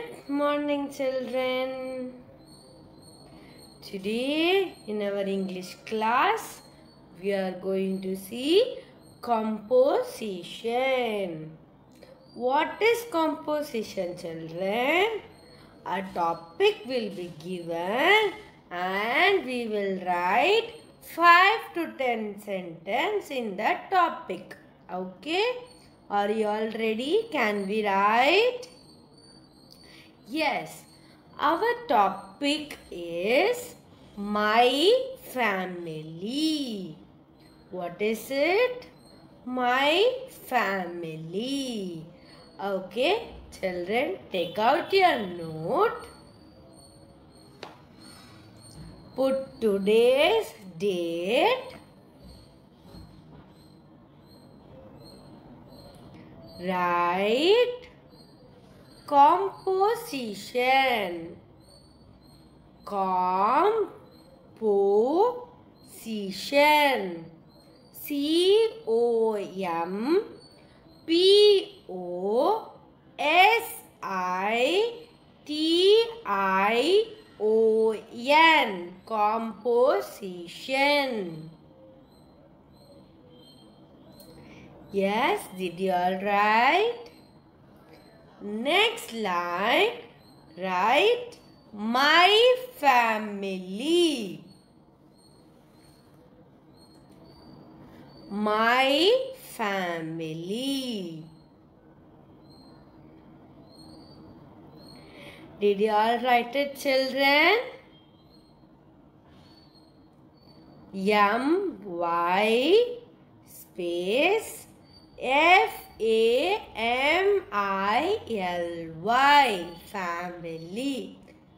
Good morning, children. Today in our English class, we are going to see composition. What is composition, children? A topic will be given and we will write 5 to 10 sentences in that topic. Okay? Are you all ready? Can we write? Yes, our topic is my family. What is it? My family. Okay, children, take out your note. Put today's date. Write composition. Composition. COMPOSITION. Composition. Yes, did you all write? Next line, write my family. My family. Did you all write it, children? MY space FAMILY. Family.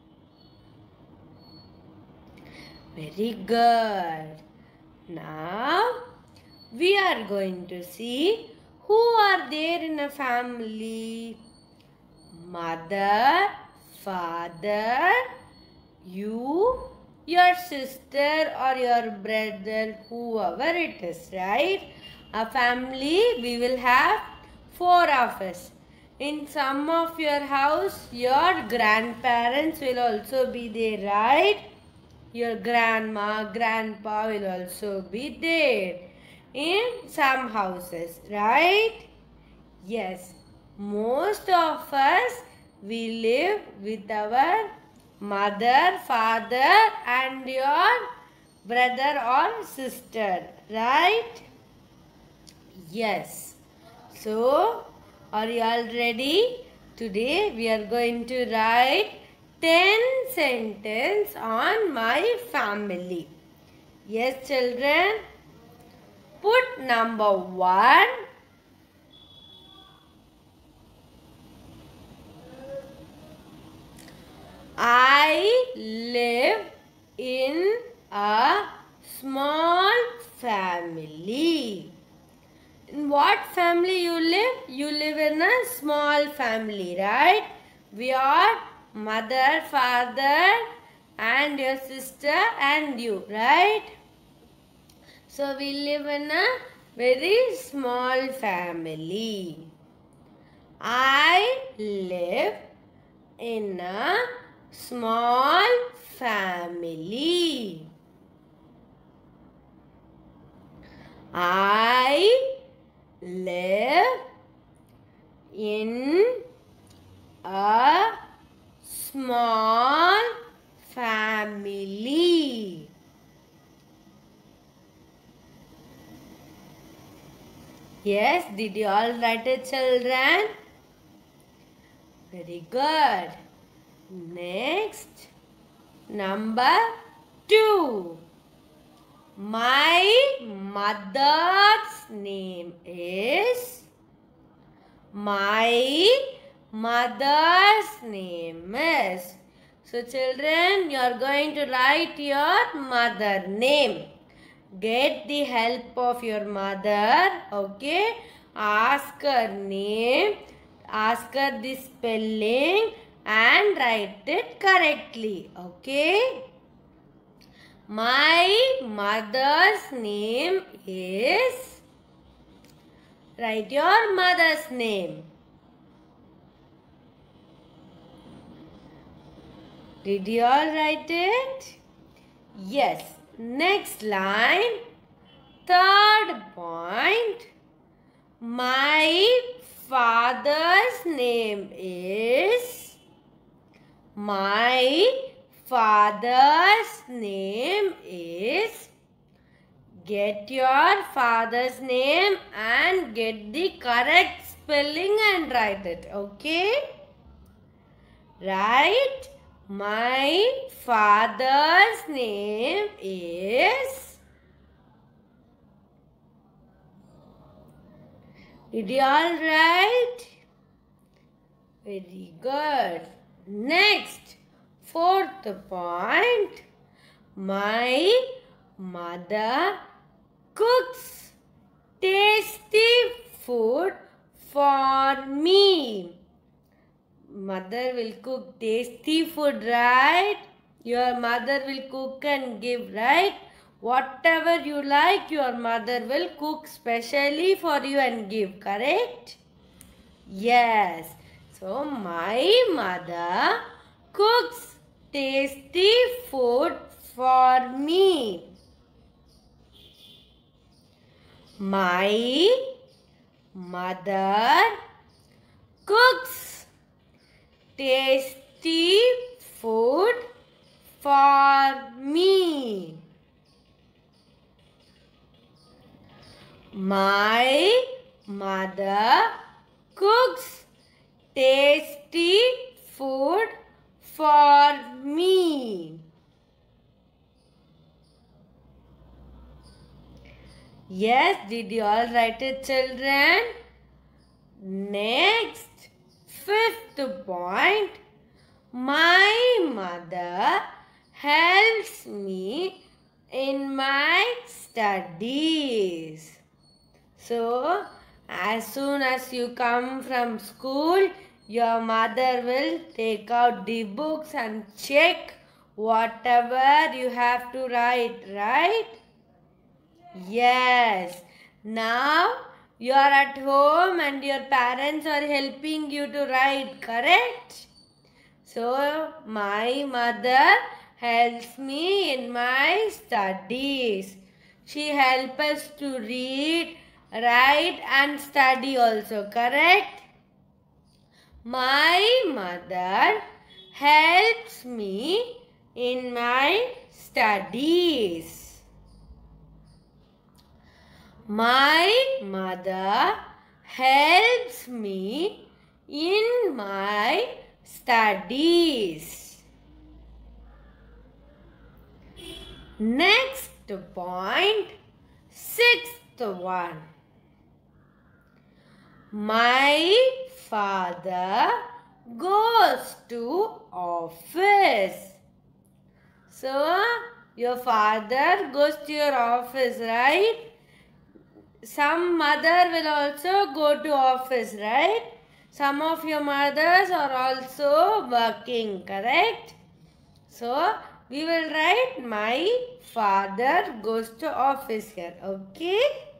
Very good. Now we are going to see who are there in a family. Mother, father, you, your sister or your brother, whoever it is, right? A family, we will have 4 of us. In some of your house, your grandparents will also be there, right? Your grandma, grandpa will also be there in some houses, right? Yes, most of us, we live with our mother, father and your brother or sister, right? Yes. So, are you all ready? Today we are going to write 10 sentences on my family. Yes, children. Put number 1. I live in a small family. In what family you live? You live in a small family, right? We are mother, father and your sister and you, right? So we live in a very small family. I live in a small family. I live in a small family. Yes, did you all write it, children? Very good. Next, number 2. My mother's name is. My mother's name is. So children, you are going to write your mother name. Get the help of your mother. Okay. Ask her name. Ask her the spelling and write it correctly. Okay. My mother's name is. Write your mother's name. Did you all write it? Yes. Next line. Third point. My father's name is. My father's name is. Get your father's name and get the correct spelling and write it. Okay? Write. My father's name is. Did you all write? Very good. Next, fourth point. My mother cooks tasty food for me. Mother will cook tasty food, right? Your mother will cook and give, right? Whatever you like, your mother will cook specially for you and give, correct? Yes. So, my mother cooks tasty food for me. My mother cooks tasty food for me. My mother cooks tasty food for me. Yes, did you all write it, children? Next, fifth point. My mother helps me in my studies. So, as soon as you come from school, your mother will take out the books and check whatever you have to write, right? Yes. Now, you are at home and your parents are helping you to write, correct? So, my mother helps me in my studies. She helps us to read, write and study also, correct? My mother helps me in my studies. My mother helps me in my studies. Next point, sixth one. My father goes to office. So, your father goes to your office, right? Some mother will also go to office, right? Some of your mothers are also working, correct? So, we will write my father goes to office here, okay?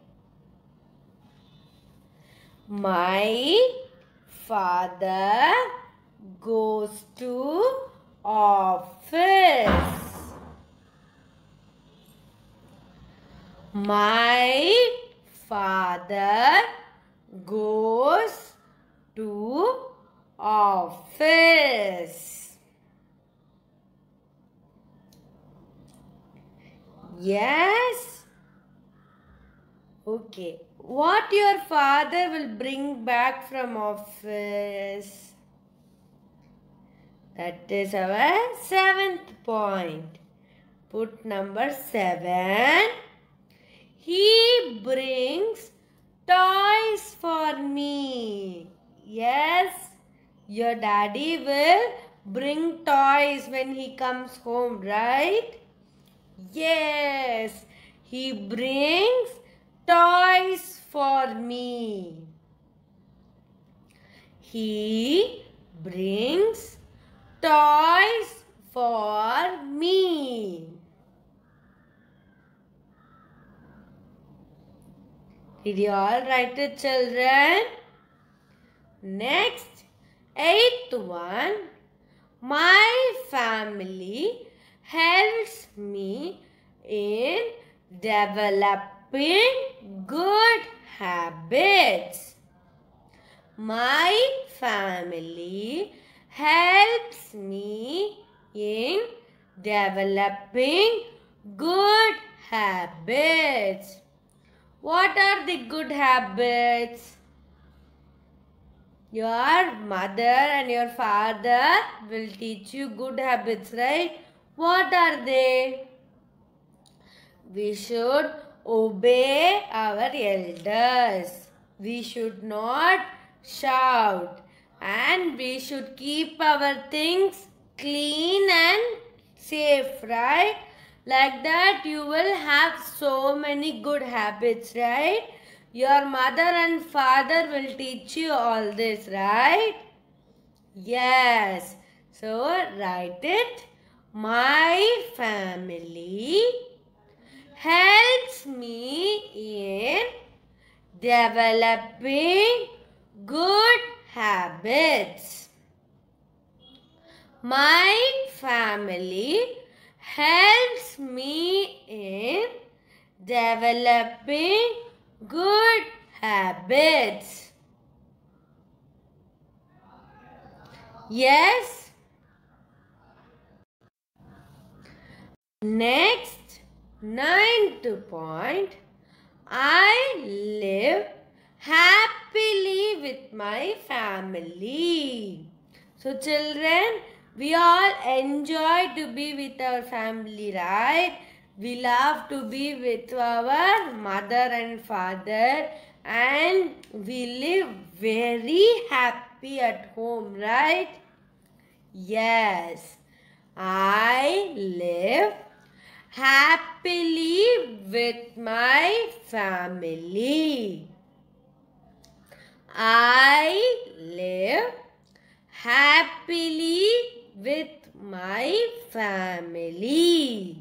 My father goes to office. My father goes to office. Yes? Okay. What your father will bring back from office? That is our seventh point. Put number 7. He brings toys for me. Yes, your daddy will bring toys when he comes home, right? Yes, he brings toys for me. He brings toys for me. Did you all write it, children? Next, 8th one. My family helps me in developing good habits. My family helps me in developing good habits. What are the good habits? Your mother and your father will teach you good habits, right? What are they? We should obey our elders. We should not shout. And we should keep our things clean and safe, right? Like that you will have so many good habits, right? Your mother and father will teach you all this, right? Yes. So write it. My family helps me in developing good habits. My family helps me in developing good habits. Yes. Next, 9th point. I live happily with my family. So children, we all enjoy to be with our family, right? We love to be with our mother and father, and we live very happy at home, right? Yes, I live happily with my family. I live happily with my family.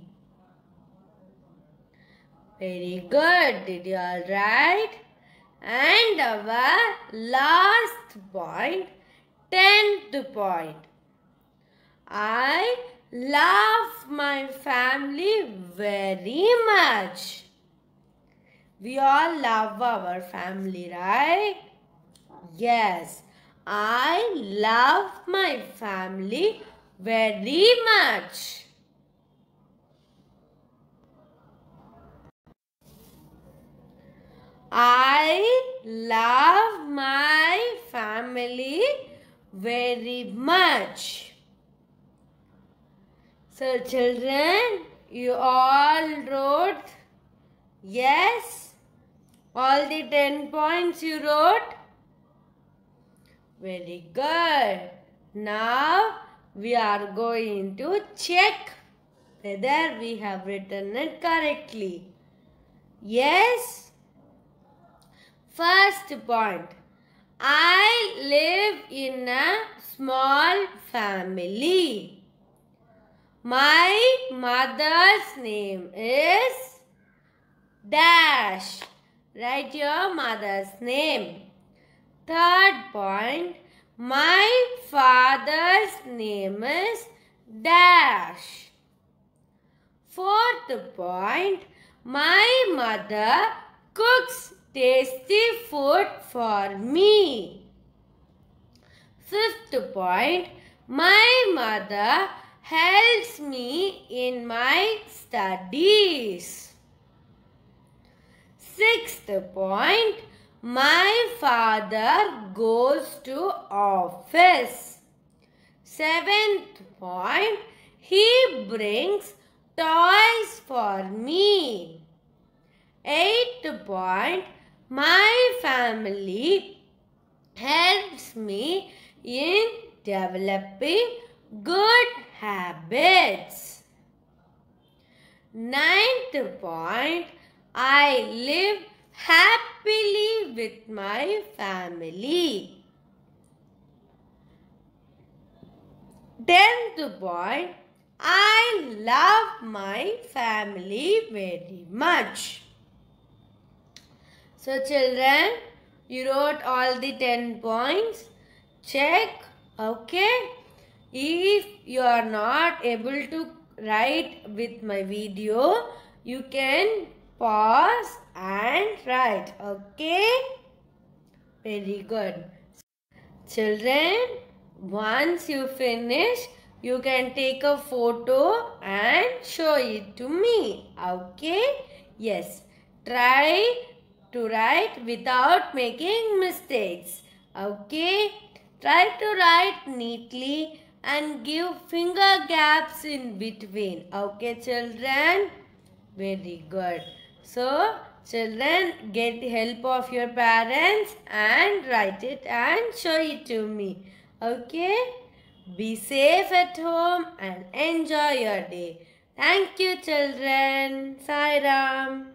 Very good. Did you all write? And our last point, 10th point. I love my family very much. We all love our family, right? Yes, I love my family very much. I love my family very much. So children, you all wrote yes? All the 10 points you wrote? Very good. Now we are going to check whether we have written it correctly. Yes? First point. I live in a small family. My mother's name is dash. Write your mother's name. Third point. My father's name is dash. Fourth point. My mother cooks tasty food for me. Fifth point. My mother helps me in my studies. Sixth point. My father goes to office. Seventh point. He brings toys for me. Eighth point. My family helps me in developing good habits. Ninth point. I live happily with my family. 10th point. I love my family very much. So children, you wrote all the 10 points. Check. Okay. If you are not able to write with my video, you can pause and write. Okay? Very good. Children, once you finish, you can take a photo and show it to me. Okay? Yes. Try to write without making mistakes. Okay? Try to write neatly and give finger gaps in between. Okay, children? Very good. So, children, get help of your parents and write it and show it to me. Okay? Be safe at home and enjoy your day. Thank you, children. Sai Ram.